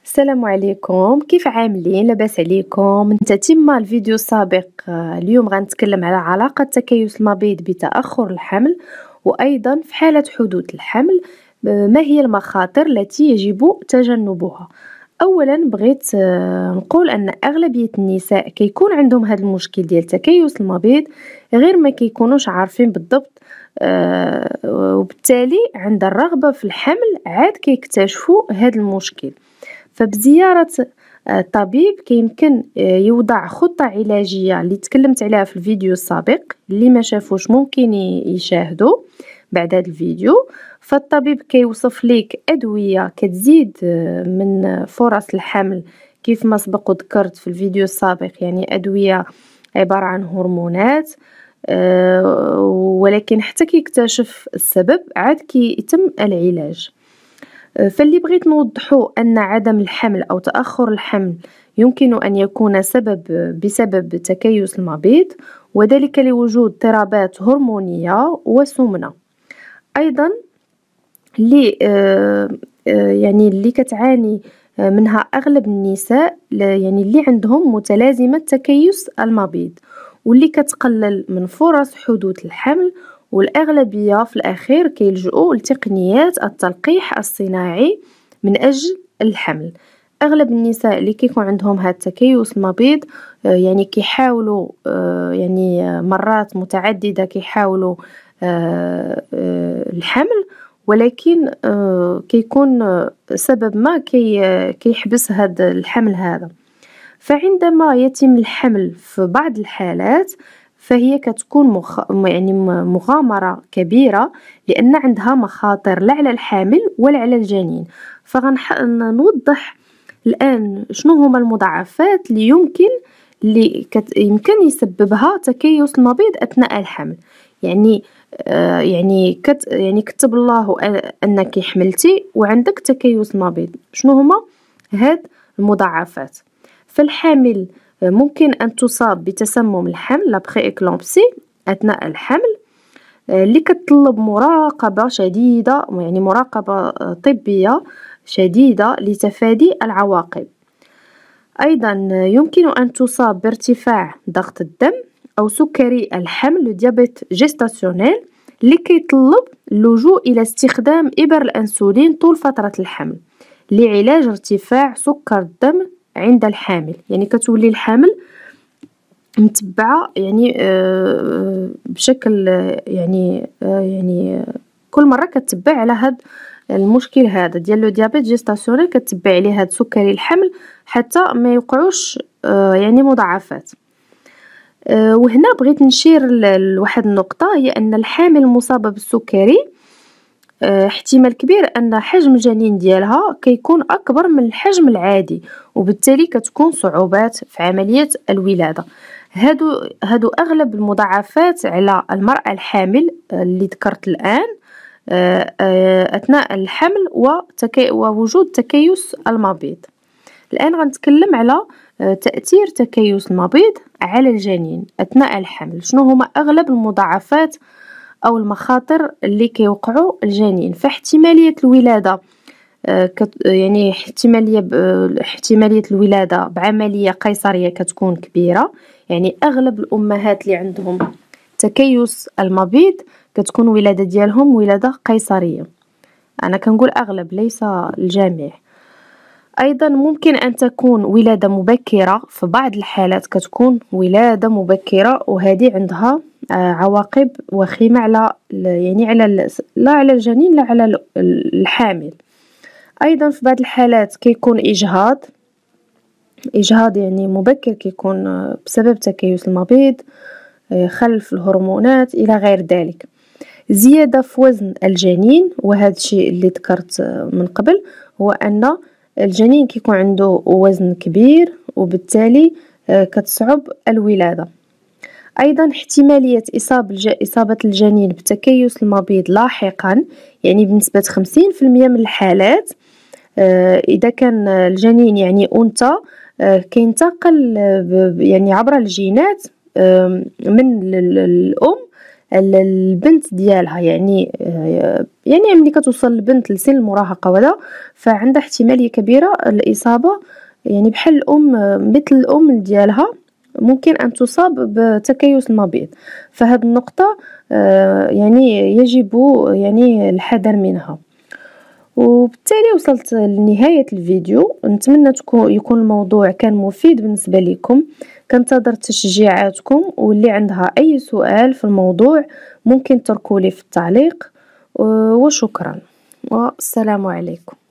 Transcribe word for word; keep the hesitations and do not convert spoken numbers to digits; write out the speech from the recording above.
السلام عليكم، كيف عاملين؟ لاباس عليكم؟ من تتمة الفيديو السابق اليوم غنتكلم على علاقة تكيس المبيض بتأخر الحمل، وأيضا في حالة حدوث الحمل ما هي المخاطر التي يجب تجنبها. أولا بغيت نقول أن أغلبية النساء كيكون عندهم هذا المشكل ديال تكيس المبيض غير ما كيكونوش عارفين بالضبط، أه وبالتالي عند الرغبة في الحمل عاد كيكتشفوا هذا المشكل. فبزيارة الطبيب كيمكن يوضع خطة علاجية اللي تكلمت عليها في الفيديو السابق، اللي ما شافوش ممكن يشاهدوا بعد هذا الفيديو. فالطبيب كيوصف ليك أدوية كتزيد من فرص الحمل كيف ما سبق وذكرت في الفيديو السابق، يعني أدوية عبارة عن هرمونات، أه ولكن حتى كيكتشف السبب عاد كيتم العلاج. فاللي بغيت نوضحو أن عدم الحمل أو تأخر الحمل يمكن أن يكون سبب بسبب تكيس المبيض، وذلك لوجود اضطرابات هرمونية وسمنة. أيضا اللي يعني اللي كتعاني منها أغلب النساء، يعني اللي عندهم متلازمة تكيس المبيض واللي كتقلل من فرص حدوث الحمل، والأغلبية في الأخير كيلجؤوا لتقنيات التلقيح الصناعي من أجل الحمل. أغلب النساء اللي كيكون عندهم هذا التكيس المبيض يعني كيحاولوا يعني مرات متعددة كيحاولوا الحمل، ولكن كيكون سبب ما كي كيحبس هذا الحمل هذا. فعندما يتم الحمل في بعض الحالات فهي كتكون مخ... يعني مغامرة كبيرة، لأن عندها مخاطر لا على الحامل ولا على الجنين. فغنوضح الآن شنو هما المضاعفات اللي يمكن اللي كت... يمكن يسببها تكيس المبيض أثناء الحمل. يعني آه يعني كت... يعني كتب الله أنك حملتي وعندك تكيس المبيض، شنو هما هاد المضاعفات؟ فالحامل ممكن أن تصاب بتسمم الحمل لابخي إكلامبسي أثناء الحمل، اللي كتطلب مراقبة شديدة، يعني مراقبة طبية شديدة لتفادي العواقب. أيضا يمكن أن تصاب بارتفاع ضغط الدم أو سكري الحمل ديابيت جيستاسيونيل، اللي كيطلب اللجوء إلى استخدام إبر الأنسولين طول فترة الحمل لعلاج ارتفاع سكر الدم عند الحامل. يعني كتولي الحامل متبعة يعني بشكل يعني يعني كل مرة كتبع على هاد المشكل هذا ديال لو ديابيت جيستاسيونيل، كتبع عليه هاد سكري الحمل حتى ما يوقعوش يعني مضاعفات. وهنا بغيت نشير لواحد النقطة، هي أن الحامل المصابة بالسكري احتمال كبير أن حجم الجنين ديالها كيكون أكبر من الحجم العادي، وبالتالي كتكون صعوبات في عملية الولادة. هادو هادو أغلب المضاعفات على المرأة الحامل اللي ذكرت الآن أثناء الحمل وتكي ووجود تكيس المبيض. الآن غنتكلم على تأثير تكيس المبيض على الجنين أثناء الحمل. شنو هما أغلب المضاعفات أو المخاطر اللي كيوقعوا الجنين؟ فاحتمالية الولادة يعني احتمالية احتمالية الولادة بعملية قيصرية كتكون كبيرة، يعني أغلب الأمهات اللي عندهم تكيس المبيض كتكون ولادة ديالهم ولادة قيصرية. أنا كنقول أغلب ليس الجميع. أيضا ممكن أن تكون ولادة مبكرة، في بعض الحالات كتكون ولادة مبكرة وهذه عندها عواقب وخيمة على يعني على لا على الجنين لا على الحامل. أيضا في بعض الحالات كيكون إجهاض إجهاض يعني مبكر كيكون بسبب تكيس المبيض، خلف الهرمونات إلى غير ذلك. زيادة في وزن الجنين، وهذا الشيء اللي ذكرت من قبل، هو أن الجنين كيكون عنده وزن كبير وبالتالي كتصعب الولادة. أيضا احتمالية إصابة الجنين بتكيس المبيض لاحقا، يعني بنسبة خمسين في المية من الحالات إذا كان الجنين يعني أنثى كينتقل يعني عبر الجينات من الأم البنت ديالها، يعني يعني ملي كتوصل البنت لسن المراهقة ولا فعندها احتمالية كبيرة الإصابة، يعني بحال الأم مثل الأم ديالها ممكن أن تصاب بتكيس المبيض. فهاد النقطة يعني يجب يعني الحذر منها. وبالتالي وصلت لنهاية الفيديو، نتمنى تكون يكون الموضوع كان مفيد بالنسبة لكم. كنتظر تشجيعاتكم، واللي عندها أي سؤال في الموضوع ممكن تركولي في التعليق. وشكرا والسلام عليكم.